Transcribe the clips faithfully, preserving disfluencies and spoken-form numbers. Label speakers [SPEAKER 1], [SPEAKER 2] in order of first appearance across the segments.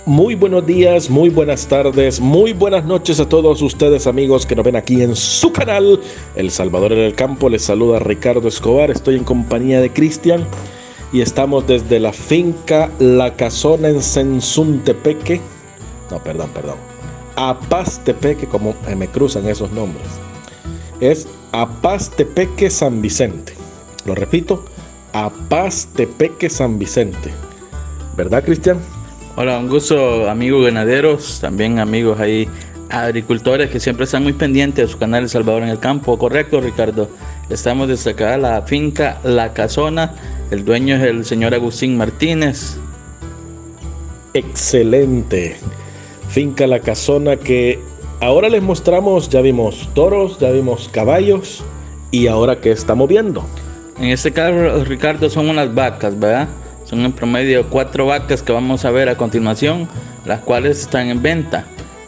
[SPEAKER 1] Muy buenos días, muy buenas tardes, muy buenas noches a todos ustedes amigos que nos ven aquí en su canal El Salvador en el Campo. Les saluda Ricardo Escobar, estoy en compañía de Cristian y estamos desde la finca La Casona en Sensuntepeque. No, perdón, perdón. Apastepeque, como me cruzan esos nombres. Es Apastepeque San Vicente. Lo repito, Apastepeque San Vicente. ¿Verdad, Cristian?
[SPEAKER 2] Hola, un gusto, amigos ganaderos, también amigos ahí agricultores que siempre están muy pendientes de su canal El Salvador en el Campo. Correcto, Ricardo. Estamos desde acá, la finca La Casona. El dueño es el señor Agustín Martínez.
[SPEAKER 1] Excelente. Finca La Casona, que ahora les mostramos, ya vimos toros, ya vimos caballos, y ahora ¿qué estamos viendo?
[SPEAKER 2] En este caso, Ricardo, son unas vacas, ¿verdad? Son en promedio cuatro vacas que vamos a ver a continuación, las cuales están en venta.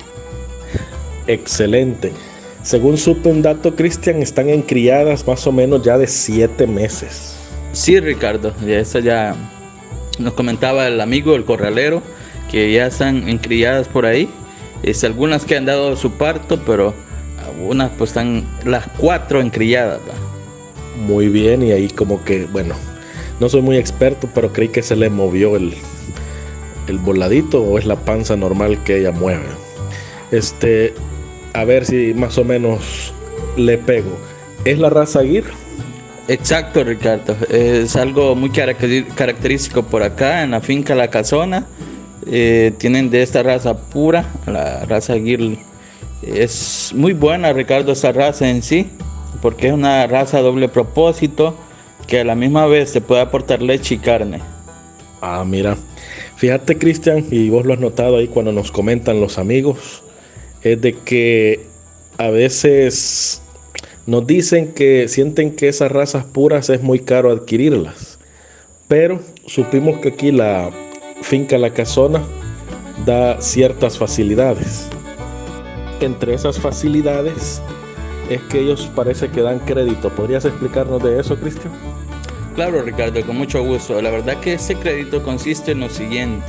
[SPEAKER 1] Excelente. Según supe un dato, Cristian, están encriadas más o menos ya de siete meses.
[SPEAKER 2] Sí, Ricardo, y eso ya nos comentaba el amigo, el corralero, que ya están encriadas por ahí. Es algunas que han dado su parto, pero algunas pues están las cuatro encriadas, ¿verdad?
[SPEAKER 1] Muy bien, y ahí como que, bueno, no soy muy experto, pero creí que se le movió el, el voladito o es la panza normal que ella mueve. Este, a ver si más o menos le pego. ¿Es la raza Aguirre?
[SPEAKER 2] Exacto, Ricardo. Es algo muy característico por acá en la finca La Casona. Eh, tienen de esta raza pura, la raza Aguirre. Es muy buena, Ricardo, esta raza en sí, porque es una raza doble propósito, que a la misma vez te puede aportar leche y carne.
[SPEAKER 1] Ah, mira, fíjate, Cristian, y vos lo has notado ahí cuando nos comentan los amigos, es de que a veces nos dicen que sienten que esas razas puras es muy caro adquirirlas, pero supimos que aquí la finca La Casona da ciertas facilidades. Entre esas facilidades es que ellos parece que dan crédito. ¿Podrías explicarnos de eso, Cristian?
[SPEAKER 2] Claro, Ricardo, con mucho gusto. La verdad que ese crédito consiste en lo siguiente.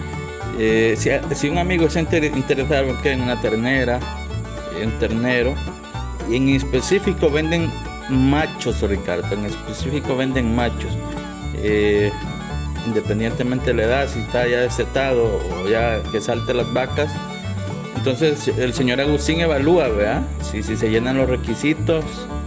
[SPEAKER 2] Eh, si, si un amigo está interesado en una ternera, un ternero, y en específico venden machos, Ricardo, en específico venden machos, eh, independientemente de la edad, si está ya destetado o ya que salte las vacas. Entonces el señor Agustín evalúa, ¿verdad? Si, si se llenan los requisitos,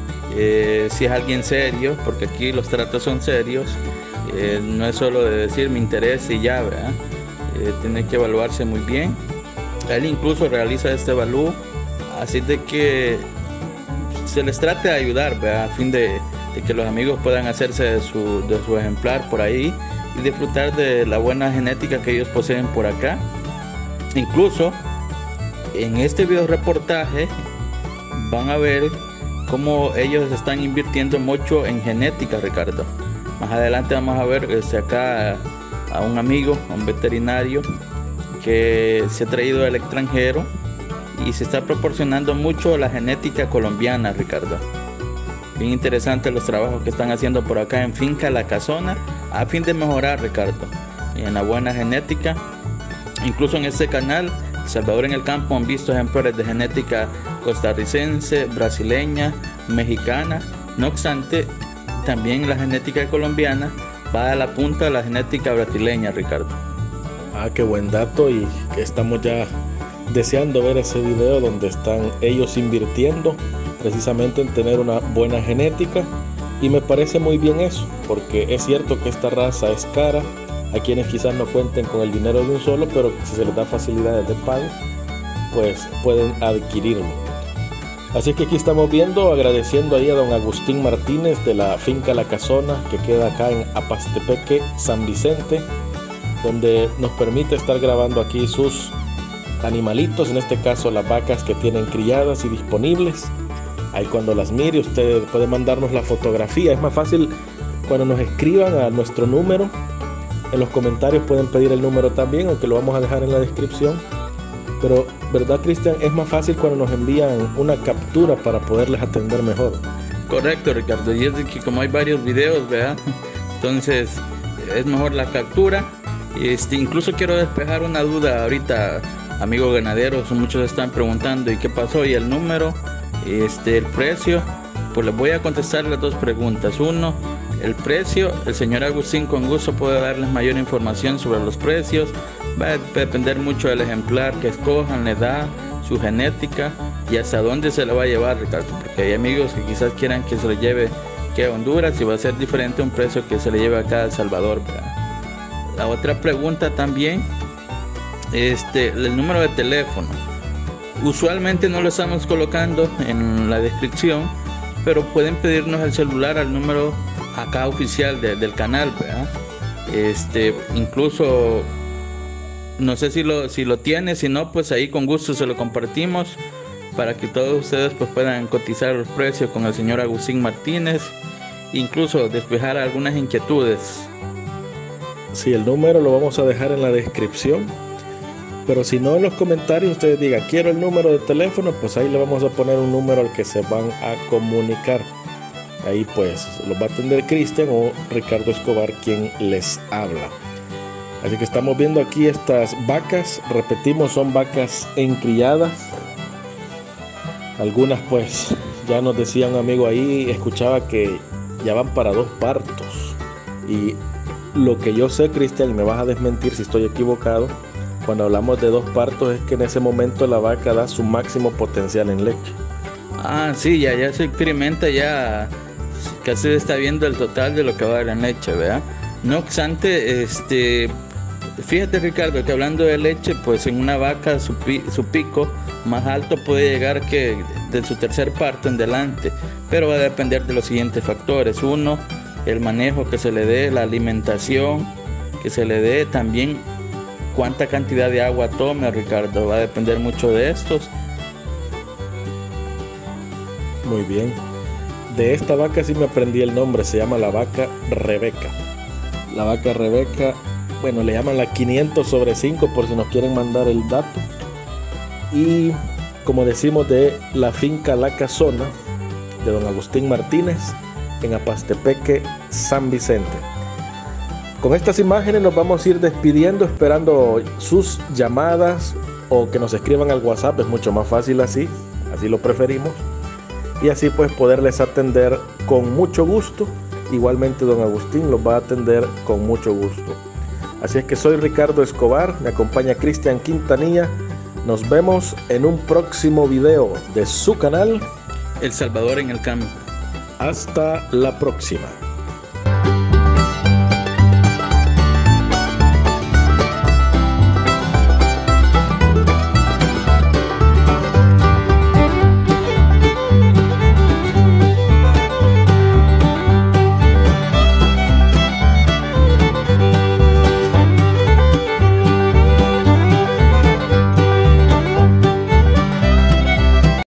[SPEAKER 2] eh, si es alguien serio, porque aquí los tratos son serios, eh, no es solo de decir mi interés y ya, ¿verdad? Eh, tiene que evaluarse muy bien. Él incluso realiza este evalúo, así de que se les trate de ayudar, ¿verdad? A fin de, de que los amigos puedan hacerse de su, de su ejemplar por ahí y disfrutar de la buena genética que ellos poseen por acá. Incluso en este video reportaje van a ver cómo ellos están invirtiendo mucho en genética, Ricardo. Más adelante vamos a ver este, acá a un amigo, a un veterinario que se ha traído del extranjero y se está proporcionando mucho la genética colombiana, Ricardo. Bien interesante los trabajos que están haciendo por acá en Finca La Casona a fin de mejorar, Ricardo, en la buena genética. Incluso en este canal El Salvador en el Campo han visto ejemplares de genética costarricense, brasileña, mexicana. No obstante, también la genética colombiana va a la punta de la genética brasileña, Ricardo.
[SPEAKER 1] Ah, qué buen dato, y que estamos ya deseando ver ese video donde están ellos invirtiendo precisamente en tener una buena genética, y me parece muy bien eso, porque es cierto que esta raza es cara a quienes quizás no cuenten con el dinero de un solo, pero si se les da facilidades de pago, pues pueden adquirirlo. Así que aquí estamos viendo, agradeciendo ahí a don Agustín Martínez de la finca La Casona, que queda acá en Apastepeque, San Vicente, donde nos permite estar grabando aquí sus animalitos, en este caso las vacas que tienen criadas y disponibles. Ahí cuando las mire usted puede mandarnos la fotografía. Es más fácil cuando nos escriban a nuestro número. En los comentarios pueden pedir el número también, aunque lo vamos a dejar en la descripción. Pero, ¿verdad, Cristian? Es más fácil cuando nos envían una captura para poderles atender mejor.
[SPEAKER 2] Correcto, Ricardo. Y es de que como hay varios videos, ¿verdad? Entonces es mejor la captura Este, incluso quiero despejar una duda ahorita, amigos ganaderos, muchos están preguntando ¿y qué pasó? Y el número, este, el precio, pues les voy a contestar las dos preguntas. Uno, el precio, el señor Agustín con gusto puede darles mayor información sobre los precios. Va a depender mucho del ejemplar que escojan, la edad, su genética y hasta dónde se le va a llevar, Ricardo, porque hay amigos que quizás quieran que se le lleve que a Honduras y va a ser diferente un precio que se le lleve acá a El Salvador, ¿verdad? La otra pregunta también, este, el número de teléfono. Usualmente no lo estamos colocando en la descripción, pero pueden pedirnos el celular al número acá oficial de, del canal, ¿verdad? Este, incluso no sé si lo, si lo tiene, si no, pues ahí con gusto se lo compartimos para que todos ustedes pues puedan cotizar los precios con el señor Agustín Martínez, incluso despejar algunas inquietudes.
[SPEAKER 1] Sí, el número lo vamos a dejar en la descripción, pero si no, en los comentarios ustedes digan quiero el número de teléfono, pues ahí le vamos a poner un número al que se van a comunicar. Ahí pues los va a atender Cristian o Ricardo Escobar, quien les habla. Así que estamos viendo aquí estas vacas, repetimos, son vacas encriadas. Algunas pues ya nos decía un amigo ahí, escuchaba que ya van para dos partos. Y lo que yo sé, Cristian, y me vas a desmentir si estoy equivocado, cuando hablamos de dos partos es que en ese momento la vaca da su máximo potencial en leche.
[SPEAKER 2] Ah, sí, ya, ya se experimenta, ya casi se está viendo el total de lo que va a dar en leche, ¿verdad? No obstante, este, fíjate, Ricardo, que hablando de leche, pues en una vaca su, pi, su pico más alto puede llegar que de su tercer parto en delante, pero va a depender de los siguientes factores. Uno, el manejo que se le dé, la alimentación que se le dé, también cuánta cantidad de agua tome, Ricardo, va a depender mucho de estos.
[SPEAKER 1] Muy bien. De esta vaca sí me aprendí el nombre, se llama la vaca Rebeca. La vaca Rebeca, bueno, le llaman la quinientos sobre cinco por si nos quieren mandar el dato. Y como decimos, de la finca La Casona de don Agustín Martínez en Apastepeque, San Vicente. Con estas imágenes nos vamos a ir despidiendo, esperando sus llamadas o que nos escriban al WhatsApp, es mucho más fácil así, así lo preferimos, y así pues poderles atender con mucho gusto. Igualmente don Agustín los va a atender con mucho gusto. Así es que soy Ricardo Escobar, me acompaña Cristian Quintanilla. Nos vemos en un próximo video de su canal
[SPEAKER 2] El Salvador en el Campo.
[SPEAKER 1] Hasta la próxima.